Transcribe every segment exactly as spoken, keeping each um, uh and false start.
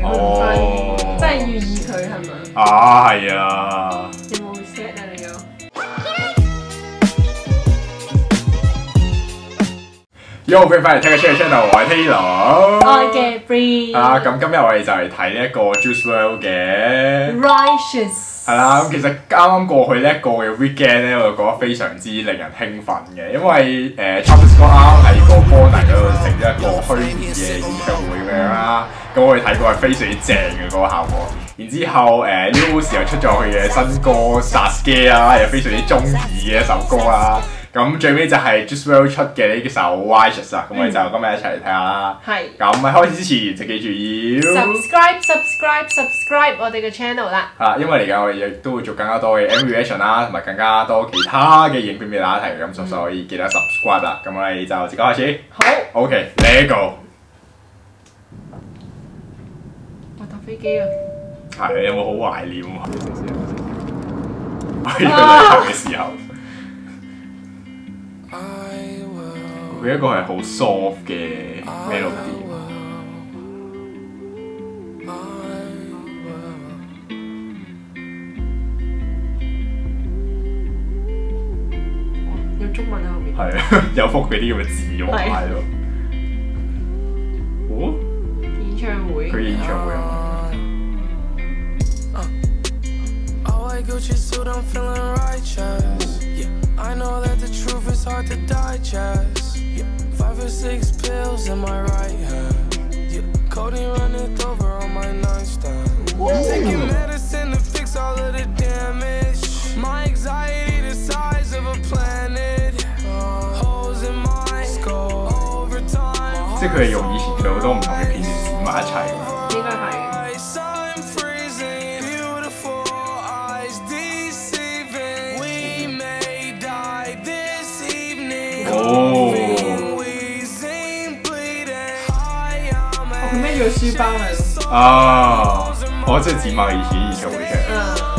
佢唔翻，真係寓意佢係咪？ 啊，係啊。 有冇 set 啊你有？ Yo， 歡迎翻嚟聽嘅 channel， 我係 Taylor， 我係 Gabrielle。 啊，咁今日我哋就嚟睇呢一個 Juice world 嘅 Righteous。係啦，咁其實啱啱過去呢一個嘅 weekend 咧，我就覺得非常之令人興奮嘅，因為誒 Travis Scott 啱喺個 Bonner 嗰度整咗一個虛擬嘅演唱會咁樣啦，咁我哋睇過係非常之正嘅嗰個效果。然之後誒 Lil Uzi 又出咗佢嘅新歌《Sasuke》啦，又非常之中意嘅一首歌啦。咁最尾就係 Juice world 出嘅呢首 Righteous 啊，咁我哋就今日一齊嚟睇下啦。係。咁喺開始之前就記住要 subscribe subscribe subscribe 我哋嘅 channel 啦。係啦， 因為嚟緊我哋亦都會做更加多嘅 M V reaction 啦，同埋更加多其他嘅影片俾大家睇，咁所以記得 subscribe 啦。咁我哋就即刻開始。好。OK，Let's go。 我搭飛機啊！ 係，有冇好懷念啊？去旅行嘅時候。佢一個係好 soft 嘅 melody。 有中文喺後面。係啊，有幅嗰啲咁嘅字喎喺度。哦？ 演唱會。 佢演唱會啊！ I know that the truth is hard to digest. Yeah. Five or six pills in my right hand. Yeah. Codeine running over on my nightstand. Taking medicine to fix all of the damage. My anxiety the size of a planet. Holes in my skull over time. 即係佢係用以前佢好多唔同嘅片段剪埋一齊。 應該係。 哦， 佢孭住個書包喺度。 啊，我即係剪埋以前演唱會嘅。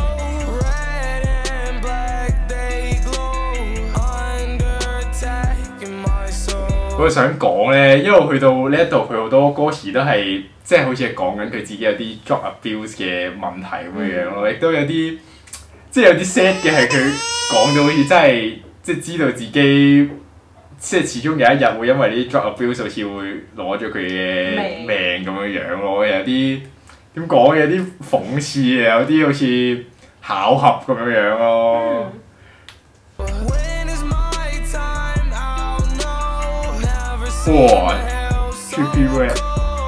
我想講咧，因為去到呢一度，佢好多歌詞都係即係好似係講緊佢自己有啲 drug abuse 嘅問題咁樣樣咯，亦都有啲即係有啲 sad 嘅係佢講到好似真係即係知道自己。 即係始終有一日會因為啲 drug abuse 好似會攞咗佢嘅命咁樣樣咯，有啲點講有啲諷刺嘅，有啲好似巧合咁樣樣咯。哇 ，Trippie Redd，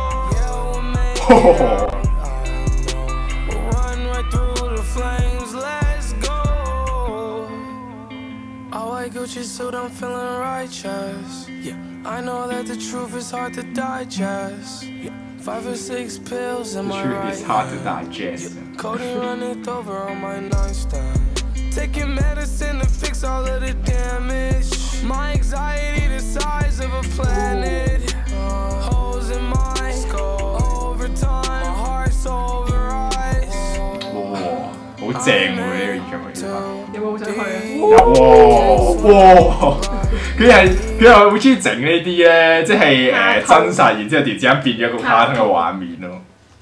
Gucci suit, I'm feeling righteous. Yeah, I know that the truth is hard to digest. Yeah, five or six pills in my right hand. The truth is hard to digest. Codeine running over on my nightstand. Taking medicine to fix all of the damage. My anxiety the size of a planet. Holes in my skull over time. My heart's overrise. 哇，好正喎呢個演唱會。 有冇好想去啊？ 哇哇！佢係佢又好中意整呢啲咧，即係誒真實，然之後突然之間變咗個卡通嘅畫面咯。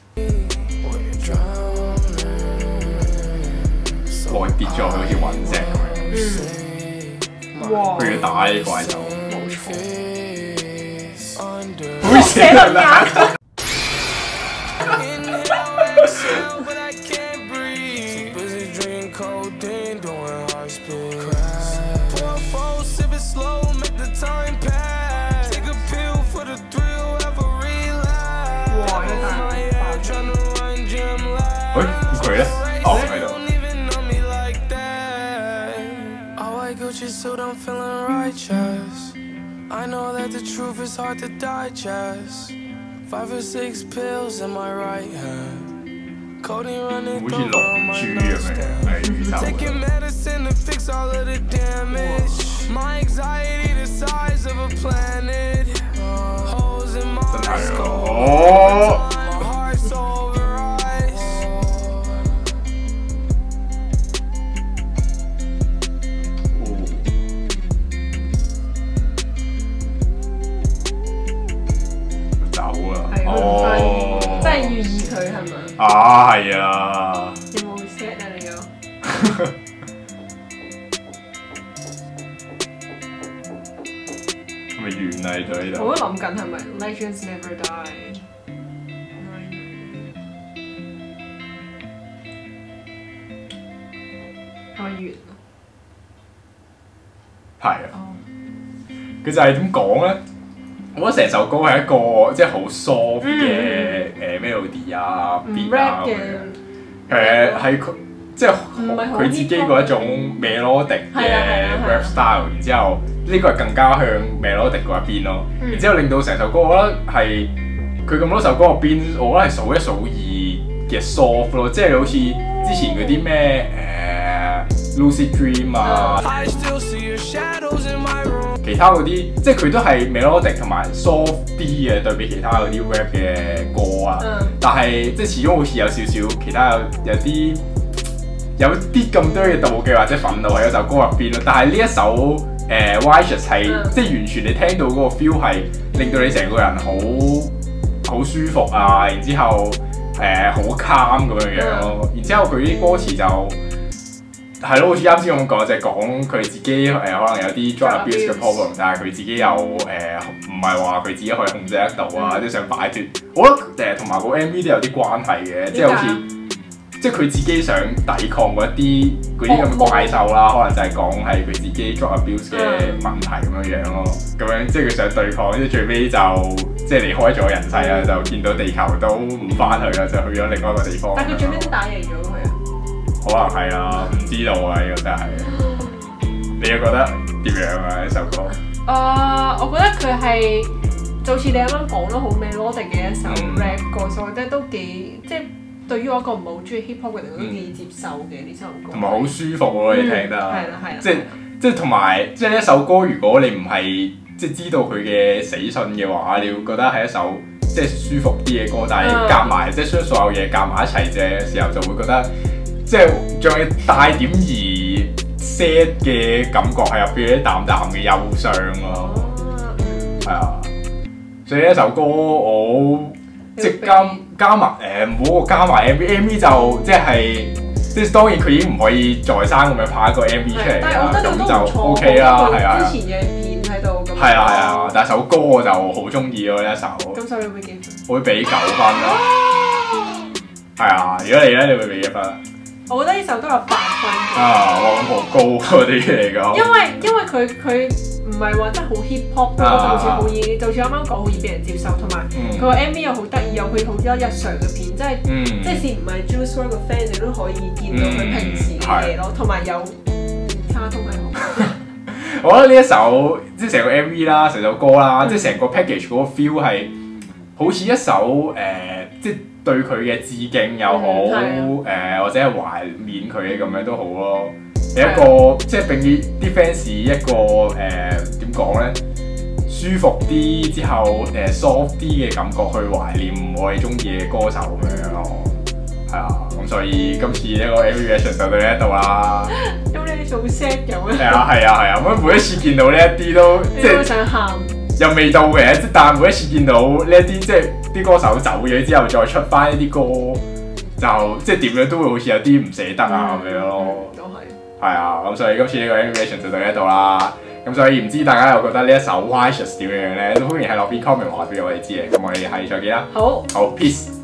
哇！跌咗佢好似隕石咁樣。哇！佢要打呢怪獸。冇錯。好寫得啦！ 喂，咁佢咧？哦，喺度。 I know that the truth is hard to digest. Five or six pills in my right hand. Codeine running over on my nightstand. Taking medicine to fix all of the damage. My anxiety the size of a planet. Holes in my skull. My heart's overrise. 係佢唔翻，真係係寓意佢係咪？ 啊，係啊。 有冇 set 啊你有？ 咪完啦就呢度。 我都諗緊係咪 Legends Never Die？ 係咪完啊？ 係啊。佢就係點講咧？我覺得成首歌係一個即係好 soft 嘅誒 melody 啊 beat 啊咁樣。誒係佢即係佢自己嗰一種 melodic 嘅 rap style，然之後呢個係更加向 melodic 嗰一邊咯。然之後令到成首歌，我覺得係佢咁多首歌入邊，我覺得係數一數二嘅 soft 咯，即係好似之前嗰啲咩誒 Lucid Dream 啊。其他嗰啲，即係佢都係 melodic 同埋 soft 啲嘅，對比其他嗰啲 rap 嘅歌啊。嗯、但係即係始終好似有少少其他有有啲有啲咁多嘅妒忌或者憤怒喺嗰首歌入邊咯。但係呢一首誒、呃、Righteous 係、嗯、即係完全你聽到嗰個 feel 係令到你成個人好好舒服啊，然之後誒好 calm 咁樣樣咯。然之後佢啲歌詞就係咯，好似啱先咁講，就係講佢自己誒、呃、可能有啲 drug abuse 嘅 problem， 但係佢自己又誒唔係話佢自己可以控制得到啊，即係、嗯、想擺脫。我覺得誒同埋個 M V 都有啲關係嘅，即係好似即係佢自己想抵抗嗰一啲嗰啲咁嘅怪獸啦，可能就係講係佢自己 drug abuse 嘅問題咁樣樣咯。咁樣即係佢想對抗，即係最尾就即係離開咗人世啦，就見到地球都唔翻去啦，就去咗另外一個地方。 但係佢最尾都打贏咗佢啊！ 可能係啊，唔知道啊，呢個真係。你又覺得點樣啊？呢首歌？ 啊， uh, 我覺得佢係就好似你啱啱講得好 melodic 嘅一首 rap 歌，所以我覺得都幾即係對於我一個唔係好中意 hip hop 嘅人都幾接受嘅呢首歌。同埋好舒服咯，你聽得。係啦係啦。即係即係同埋即係呢一首歌，如果你唔係即係知道佢嘅死訊嘅話，你會覺得係一首即係舒服啲嘅歌，但係夾埋即係將所有嘢夾埋一齊嘅時候，就會覺得。即係仲有帶點而 sad 嘅感覺喺入邊，啲淡淡嘅憂傷咯，係啊，所以呢首歌我即加加埋誒唔好加埋 M V，M V 就即係即係當然佢已經唔可以再生咁樣拍一個 M V 出嚟啦，咁就 OK 啦，係啊，之前嘅片喺度，係啊係啊，但係首歌我就好中意咯呢一首，咁首你會幾分？我會俾九分咯，係啊，如果你咧，你會俾幾分？我覺得呢首歌有八分嘅。 啊，哇咁好高嗰啲嚟講。因為因為佢佢唔係話真係好 hip hop 咯，就好似好易，就似啱啱講好易俾人接受，同埋佢個 M V 又好得意，有佢好多日常嘅片，即係、嗯、即係唔係 Juice world 嘅 fans 你都可以見到佢平時嘅嘢咯，同埋、嗯、有卡通係好。 我覺得呢一首即係成個 M V 啦，成首歌啦，嗯、即係成個 package 嗰個 feel 係好似一首誒、呃，即係。對佢嘅致敬又好，誒、嗯呃、或者係懷緬佢嘅咁樣都好咯。你一個即係俾啲 fans 一個誒點講咧，舒服啲之後誒、呃、soft 啲嘅感覺去懷念我哋中意嘅歌手咁樣咯。係啊，咁所以今次呢個 M V reaction 就到呢一度啦。 咁你做 set 咁啊？ 係啊係啊係啊，咁每一次見到呢一啲都即係想喊。 又未到嘅，但係每一次見到呢一啲即係啲歌手走咗之後，再出翻一啲歌，就即係點樣都會好似有啲唔捨得啊咁樣咯。都係。係啊，咁所以今次呢個 animation 就到呢度啦。咁所以唔知大家又覺得呢一首 Righteous 點樣咧？都歡迎喺落邊 comment 話俾我哋知嘅。咁我哋下次再見啦。好。好 ，peace。